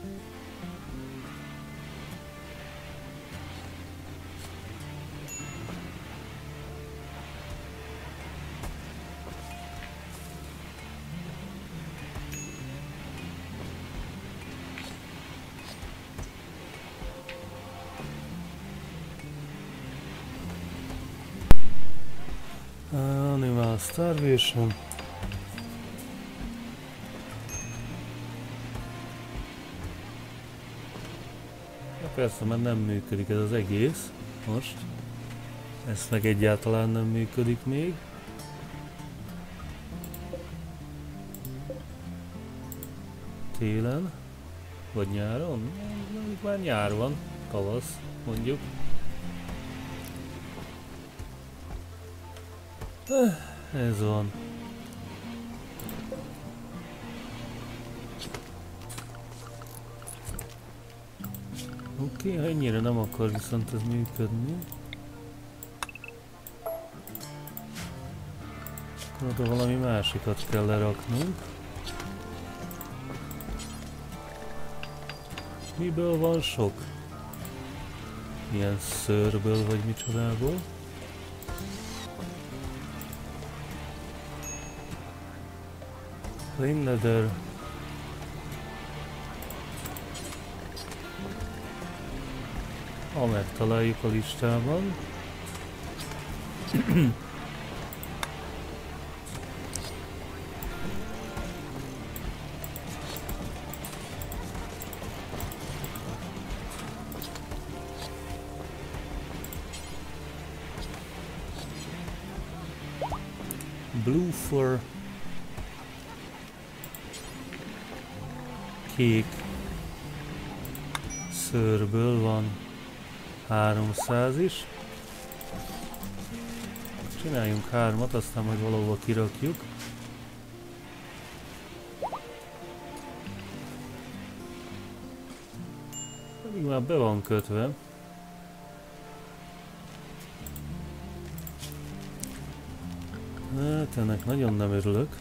Animal Starvation. Ja, persze, mert nem működik ez az egész most. Ez meg egyáltalán nem működik még. Télen? Vagy nyáron? Már nyár van, tavasz mondjuk. Ez van. Oké, ha ennyire nem akar viszont ez működni. Akkor oda valami másikat kell leraknunk. Miből van sok? Ilyen szőrből vagy micsodából? Plain leather. Ha megtaláljuk a listában. Blue for kék szőrből van 300 is. Csináljunk 3-at, aztán majd valahova kirakjuk. Pedig már be van kötve. Hát ennek nagyon nem örülök.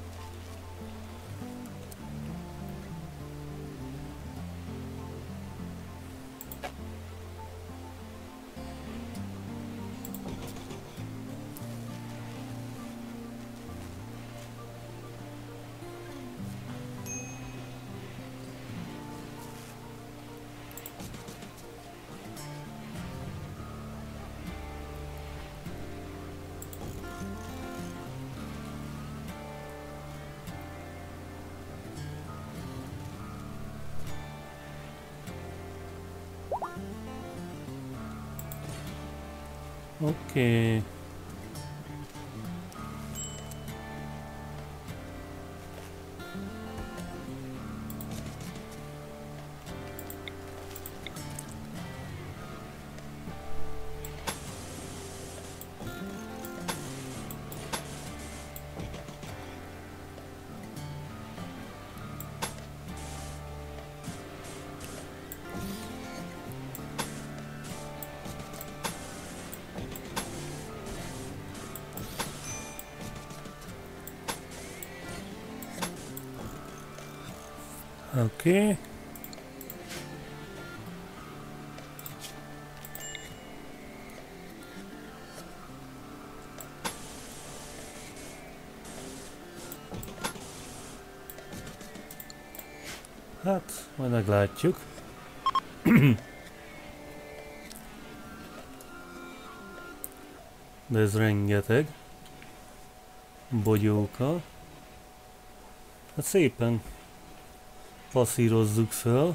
Oké. Oké. Hát, majd meglátjuk. De ez rengeteg bogyóka. Hát szépen passzírozzuk fel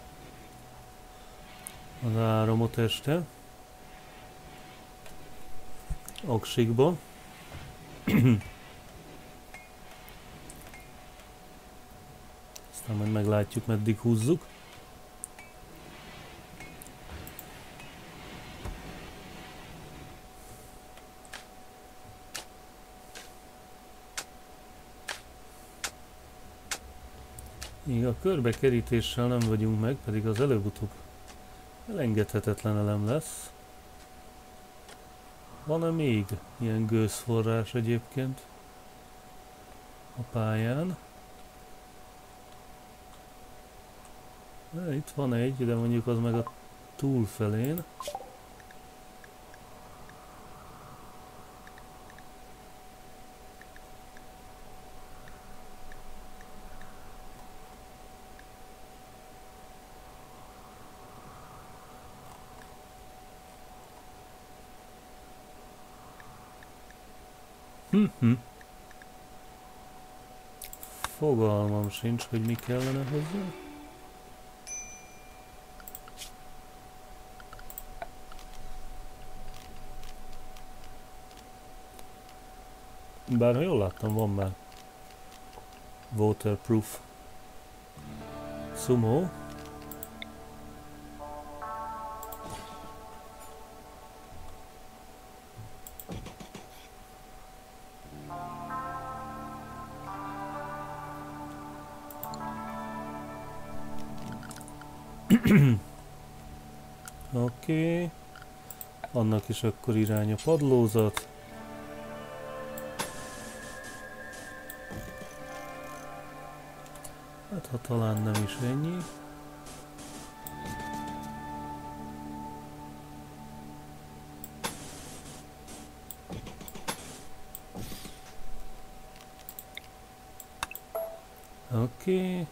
az áramot este oksikba. Aztán majd meglátjuk, meddig húzzuk. Még a körbekerítéssel nem vagyunk meg, pedig az előbb-utóbb elengedhetetlen elem lesz. Van-e még ilyen gőzforrás egyébként a pályán? Itt van egy, de mondjuk az meg a túlfelén. Fogalmam sincs, hogy mi kellene hozzá. Bár ha jól láttam, van már waterproof sumo. Oké. Annak is akkor irány a padlózat. Hát ha talán nem is ennyi. Oké.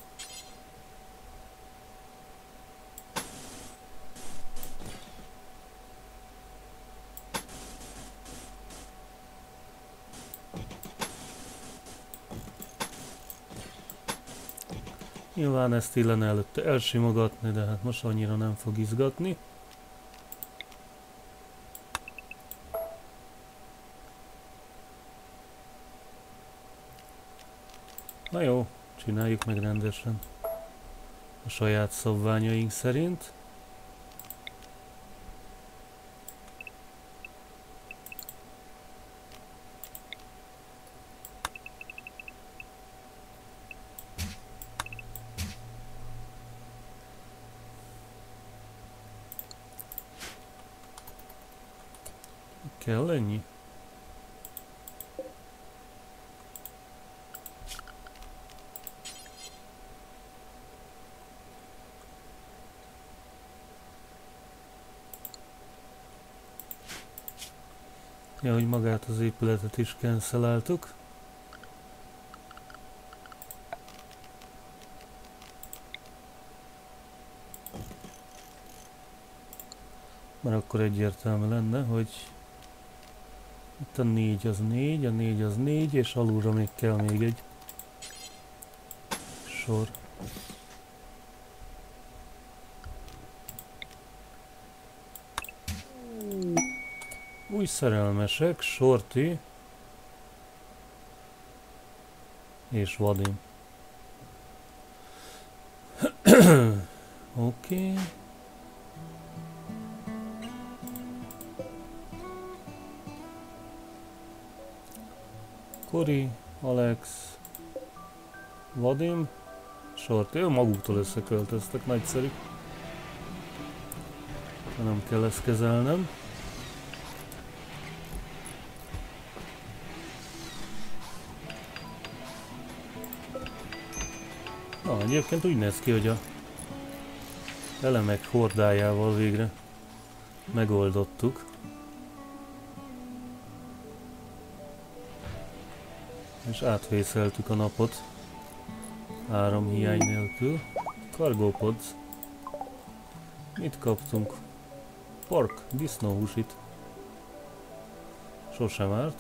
Nyilván ezt illene előtte elsimogatni, de hát most annyira nem fog izgatni. Na jó, csináljuk meg rendesen. A saját szabványaink szerint. Kell ennyi? Ja, hogy magát az épületet is canceláltuk. Mert akkor egyértelmű lenne, hogy itt a 4 az 4, a 4 az 4, és alulra még kell még egy sor. Új szerelmesek, Shorty és Vadim. Oké. Cory, Alex, Vadim, Shorty. Maguktól összeköltöztek, nagyszerű. Nem kell ezt kezelnem. Na, egyébként úgy néz ki, hogy a elemek hordájával végre megoldottuk. És átvészeltük a napot áramhiány nélkül. Cargopods. Mit kaptunk? Pork, disznóhúsit. Sosem árt.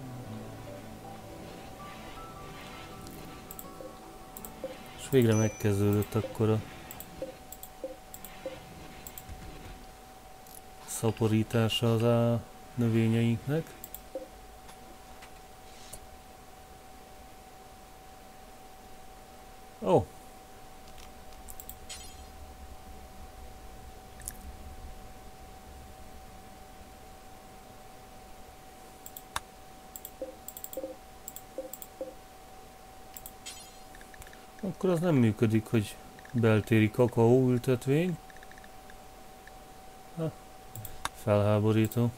És végre megkezdődött akkor a szaporítása az a növényeinknek. Ó! Akkor az nem működik, hogy beltéri kakaó ültetvény. Ha, felháborító.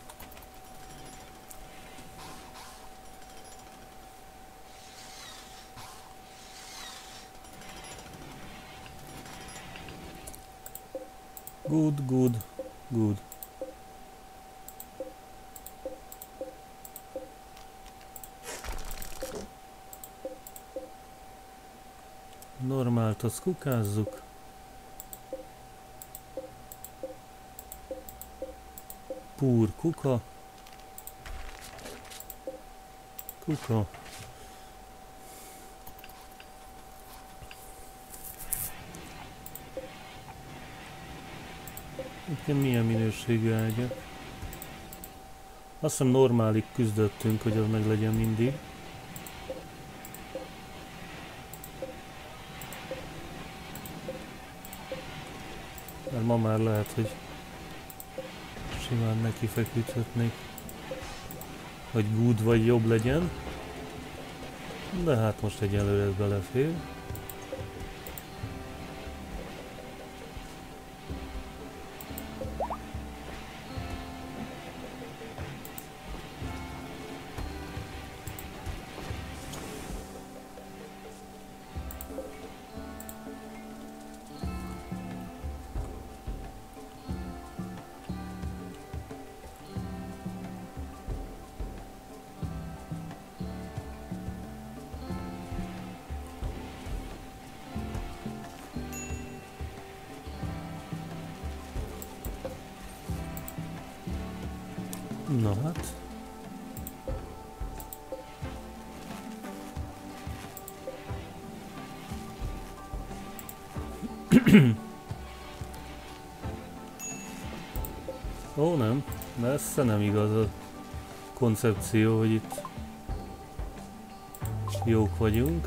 Good, good, good. Normált, azt kukázzuk. Púr, kuka. Kuka. Itt milyen minőségű ágyak? Azt hiszem normálig küzdöttünk, hogy az meg legyen mindig. Mert ma már lehet, hogy simán neki feküdhetnék, hogy good vagy jobb legyen. De hát most egyelőre ez belefér. Na hát. Ó, nem. Messze nem igaz a koncepció, hogy itt jók vagyunk.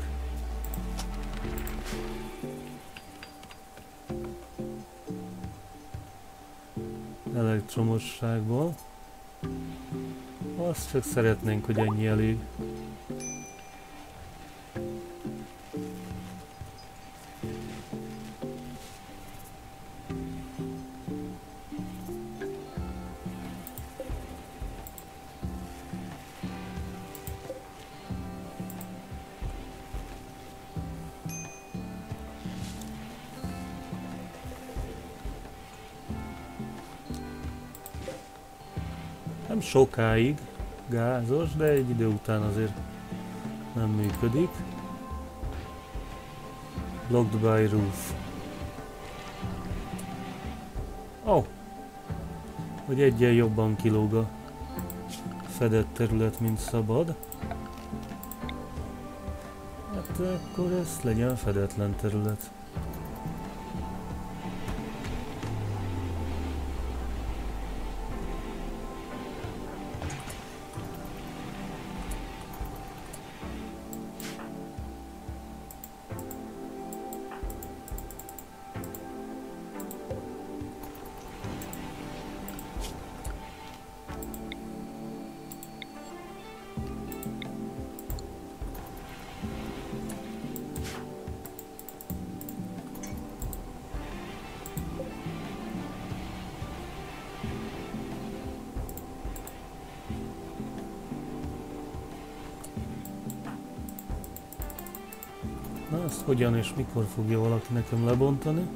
Elektromosságból. Azt csak szeretnénk, hogy ennyi elég. Nem sokáig gázos, de egy idő után azért nem működik. Blocked by roof. Oh! Hogy egyen jobban kilóg a fedett terület, mint szabad. Hát akkor ez legyen fedetlen terület. Na, ezt hogyan és mikor fogja valaki nekem lebontani?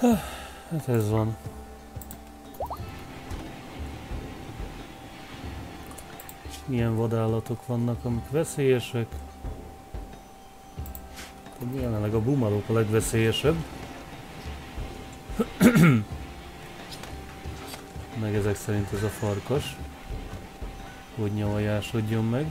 Hát ez van. Milyen vadállatok vannak, amik veszélyesek? Jelenleg a bumalók a legveszélyesebb. Meg ezek szerint ez a farkas. Hogy nyavajásodjon meg.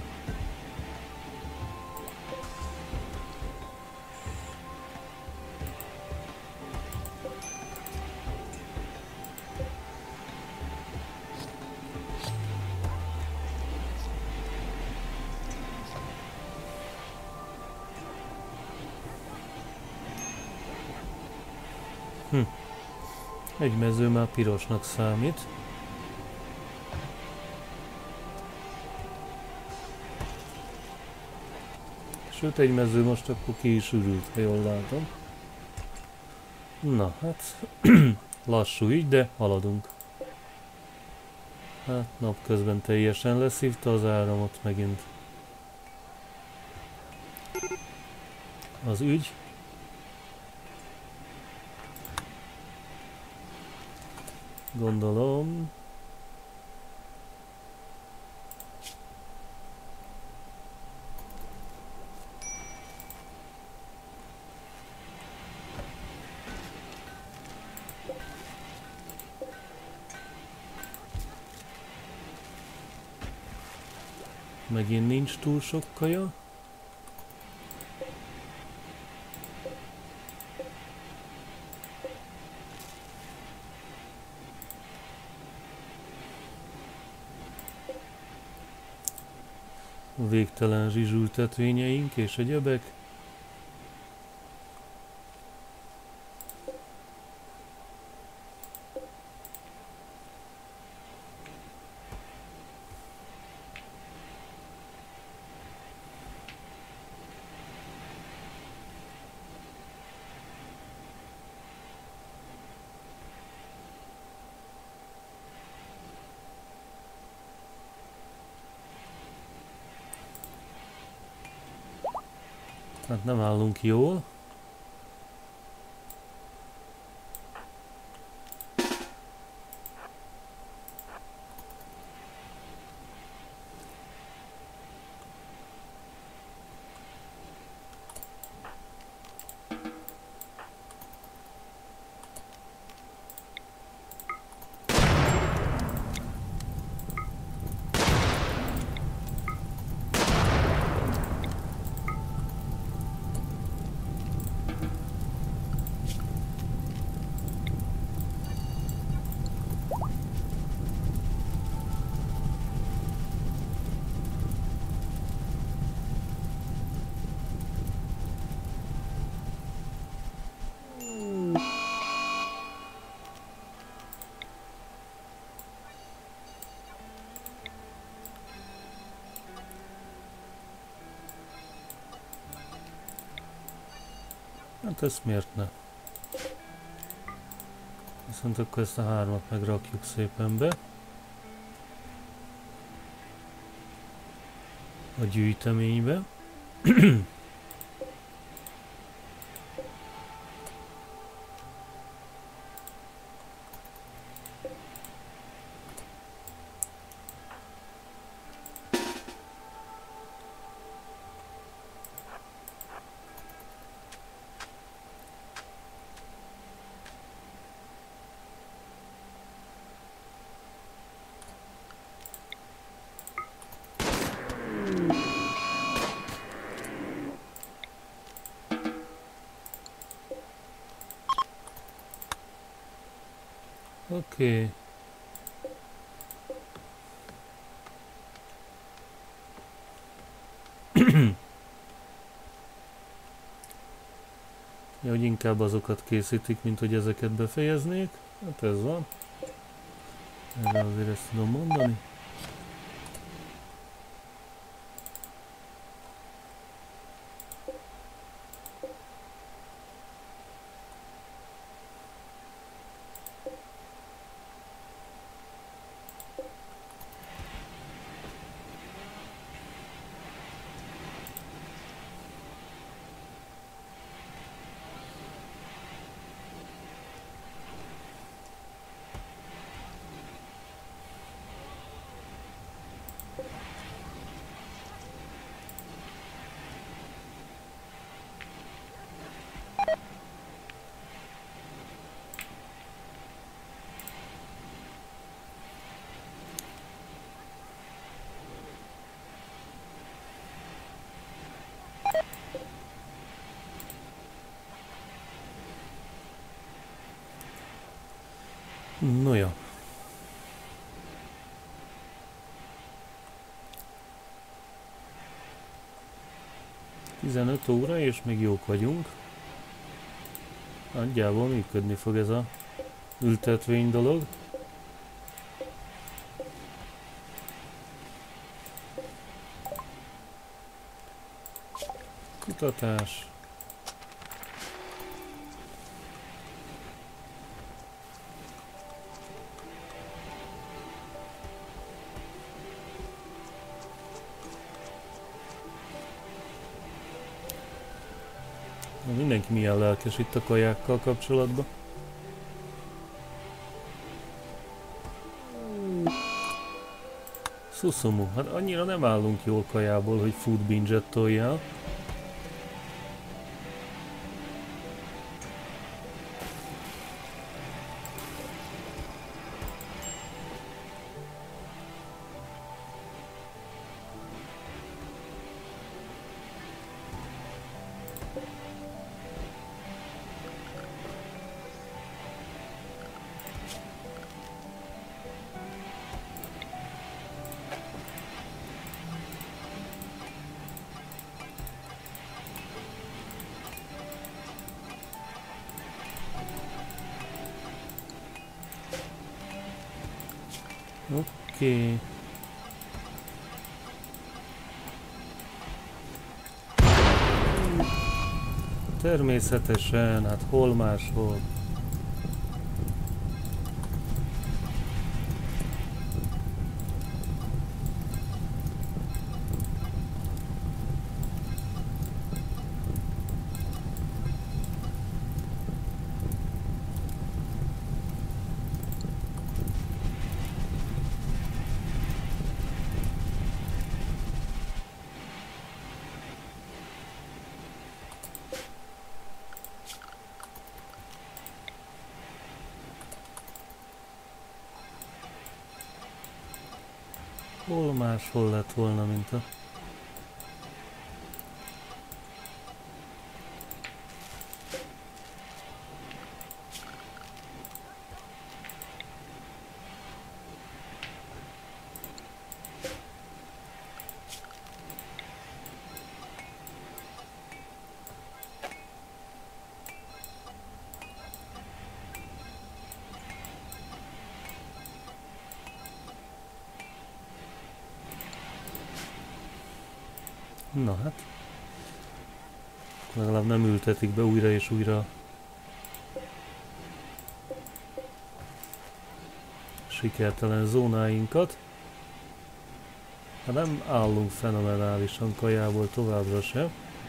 Egy mező már pirosnak számít. Sőt, egy mező most akkor ki is ürült, ha jól látom. Na, hát lassú így, de haladunk. Hát napközben teljesen leszívta az áramot megint. Az ügy. Gondolom. Megint nincs túl sok kaja. Végtelen zsizsültetvényeink és egyebek. Hát nem állunk jól. Hát ezt miért ne? Viszont akkor ezt a hármat megrakjuk szépen be. A gyűjteménybe. Oké. Ja, hogy inkább azokat készítik, mint hogy ezeket befejeznék. Hát ez van. Erre azért ezt tudom mondani. No ja. ...15 óra és még jók vagyunk. Nagyjából működni fog ez a ültetvény dolog. Kutatás. Mindenki milyen lelkes itt a kajákkal kapcsolatban. Susumu, hát annyira nem állunk jól kajából, hogy food binge-et toljál. Oké. Természetesen, hát hol máshol. Hol máshol lett volna, mint a... Na hát, legalább nem ültetik be újra és újra sikertelen zónáinkat. Hát nem állunk fenomenálisan kajából továbbra sem.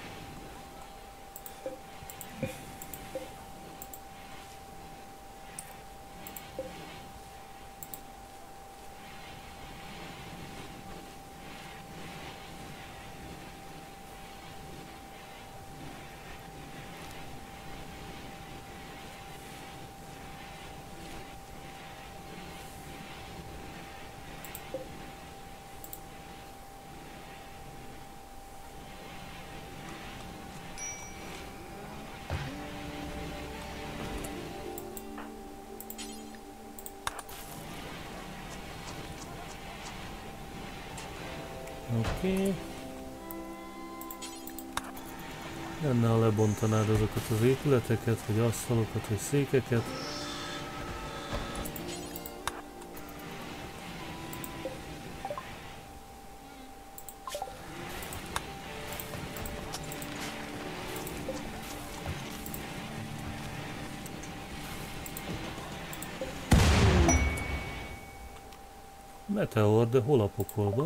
Oké. Lenne, ha lebontanád azokat az épületeket, vagy asztalokat, vagy székeket. Meteor, de hol a pokolba?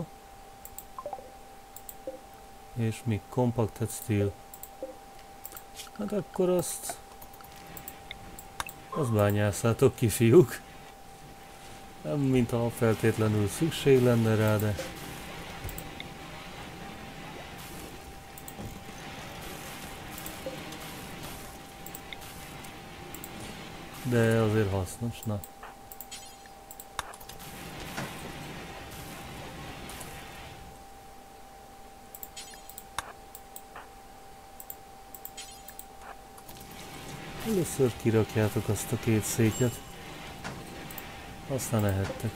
És mi? Compacted steel. Hát akkor azt bányásszátok ki, fiúk. Nem mintha feltétlenül szükség lenne rá, de azért hasznos, na. Először kirakjátok azt a két széket. Aztán ehettek.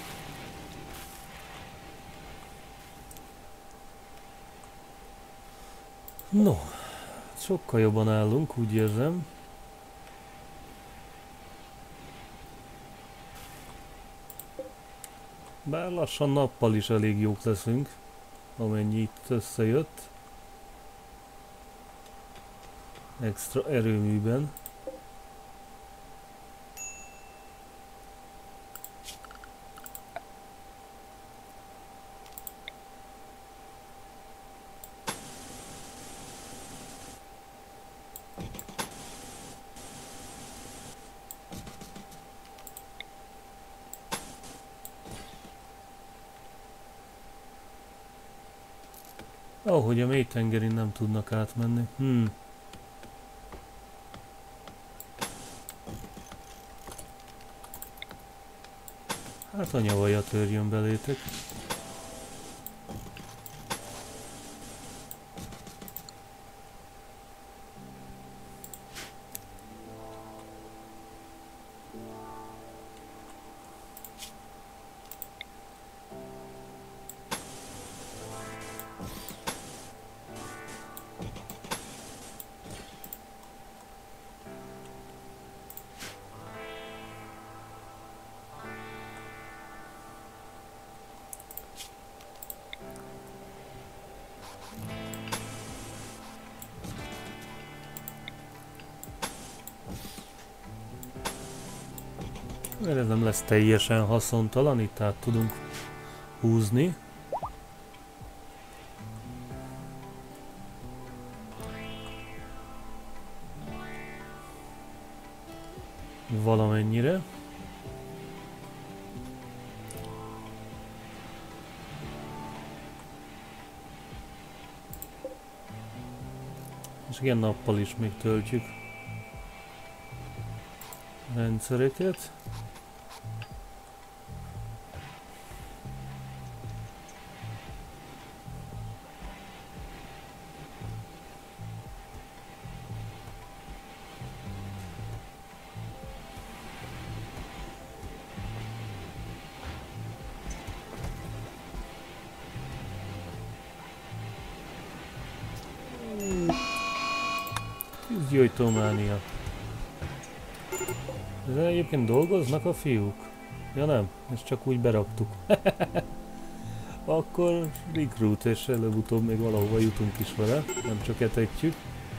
No, sokkal jobban állunk, úgy érzem. Bár lassan nappal is elég jók leszünk, amennyi itt összejött. Extra erőműben. Ahogy a mélytengerin nem tudnak átmenni. Hát a nyavaja törjön belétek. Mert ez nem lesz teljesen haszontalan, itt át tudunk húzni. Valamennyire. És igen, nappal is még töltjük a rendszereket. Tűzgyújtómánia. Ezzel egyébként dolgoznak a fiúk? Ja nem, ezt csak úgy beraktuk. Akkor recruit, és előbb-utóbb még valahova jutunk is vele, nem csak etetjük.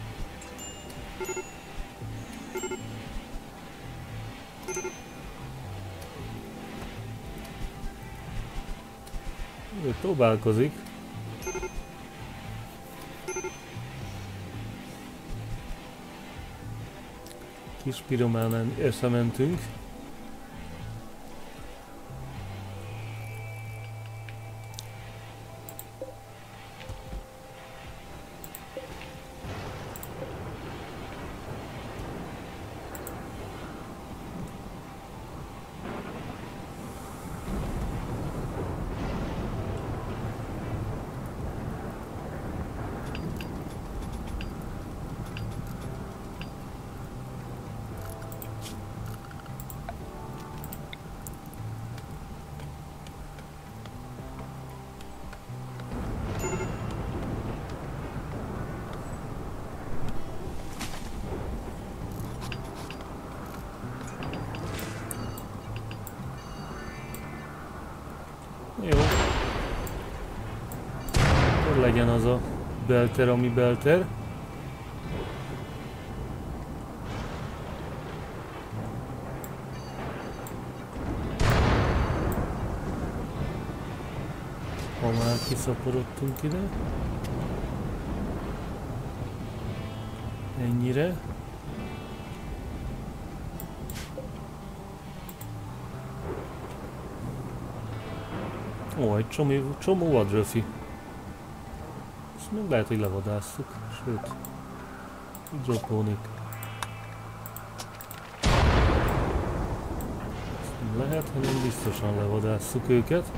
Ő próbálkozik. Kis piromán összementünk. Jó. Akkor legyen az a belter, ami belter. Ha már kiszaporodtunk ide. Ennyire. Ó, egy csomó vadröfi. Ezt még lehet, hogy levadásszuk, sőt, hidropónik. Ezt nem lehet, hanem biztosan levadásszuk őket.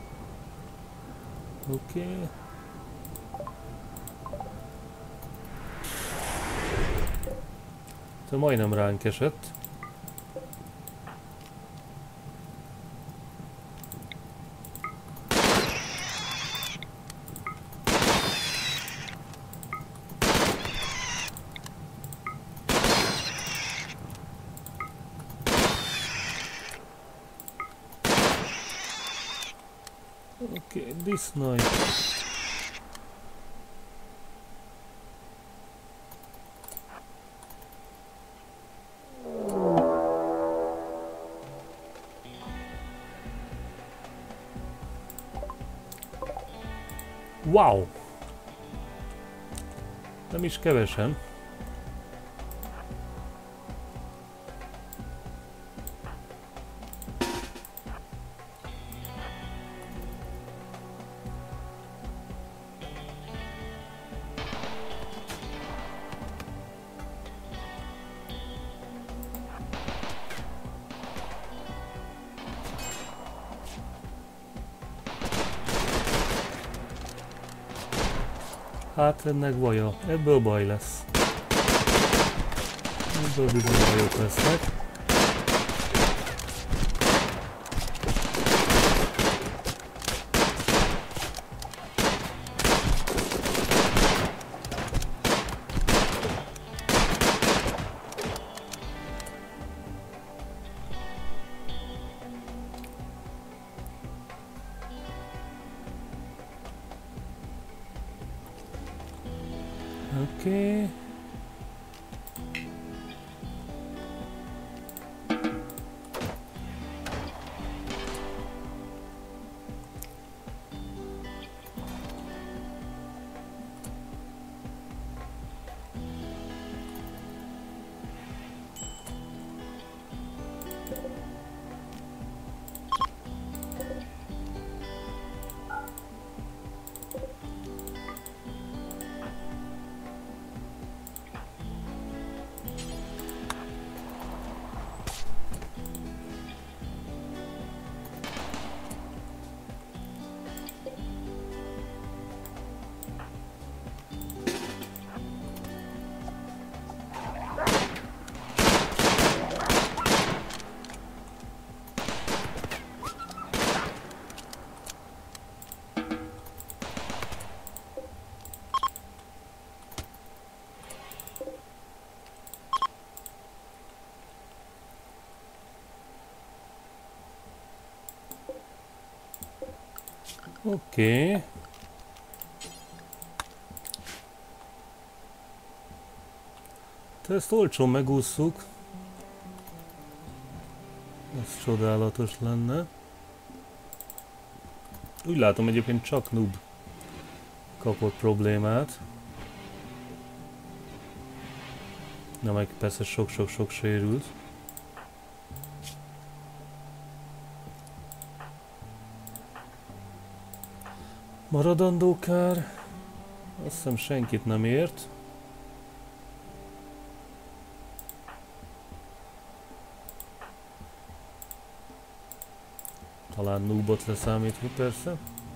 Oké. Te majdnem ránk esett. Okay, disznój. Wow! Nem is kevesen. Hát ennek baja, ebből baj lesz. Ebből bizony bajok lesznek. Oké. Oké. Te ezt olcsón megússzuk. Ez csodálatos lenne. Úgy látom, egyébként csak noob kapott problémát. Na meg persze sok-sok-sok sérült. Maradandó kár. Azt hiszem senkit nem ért. Talán noobot leszámítva persze.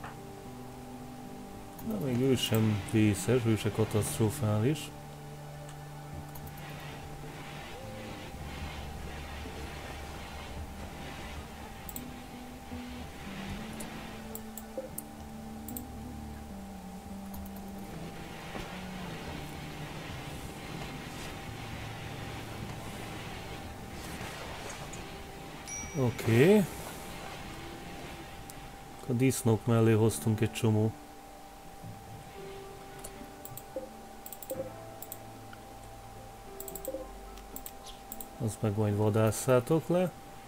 De még ő sem vészes, ő se katasztrofális. Oké. A disznók mellé hoztunk egy csomó. Azt meg majd vadásszátok le.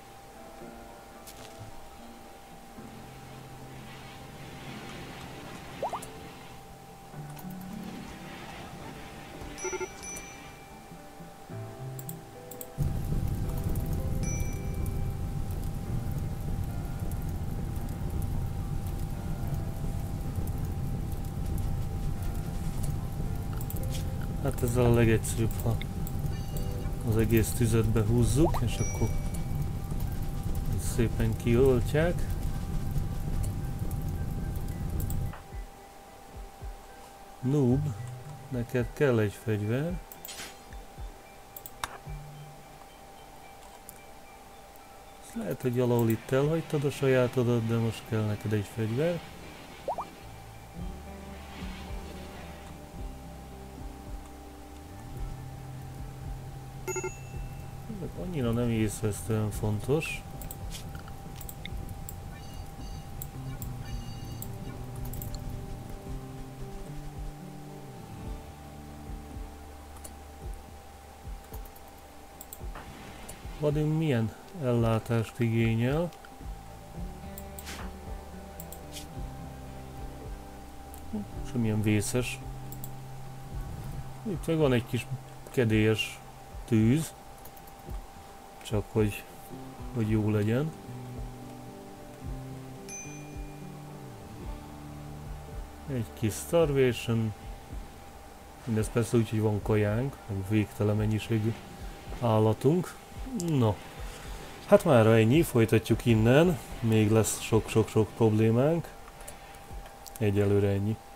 Hát ezzel a legegyszerűbb, ha az egész tüzet behúzzuk, és akkor szépen kioltják. Noob, neked kell egy fegyver. Lehet, hogy valahol itt elhagytad a sajátodat, de most kell neked egy fegyver. Annyira nem észvesztően fontos. Vadunk milyen ellátást igényel? Semmilyen vészes. Itt meg van egy kis kedélyes tűz. Csak hogy jó legyen. Egy kis starvation. Mindez persze úgy, hogy van kajánk, meg végtelen mennyiségű állatunk. No, hát mára ennyi, folytatjuk innen. Még lesz sok-sok-sok problémánk. Egyelőre ennyi.